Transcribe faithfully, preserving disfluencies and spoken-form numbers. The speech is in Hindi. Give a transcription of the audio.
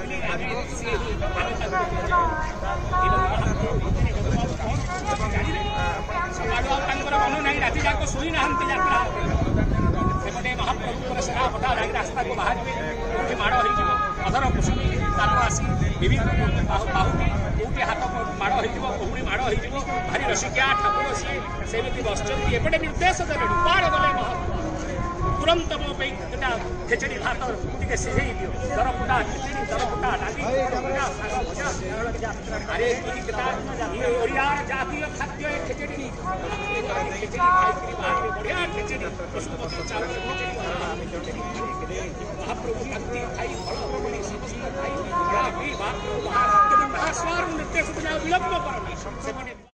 मन ना राति जाक शोई ना यात्रा सेपटे महाप्रभु सेना पटा लगी रास्ता को बाहर माड़ हो अधर कुसुमी तार आसी विभिन्न बाहुटी कौटी हाथ माड़ हो कहुड़ी माड़ हो भारी रसिकिया ठाकुर सी सेमती बसुँच एपटे निर्देश देवे कुआड़े गले महाप्रभु तुरंत मो खेचड़ी भात टे सिझे दियो दरपुटा खिचड़ी दरपुटा डाली अरे ओडिया जातीय खाद्य खेचड़ी खेचड़ी खाई बढ़िया खेचड़ी पशुपति चावल महाप्रभु भक्ति खाई फल सब्जी खाई महास्वार नृत्य विलंब कर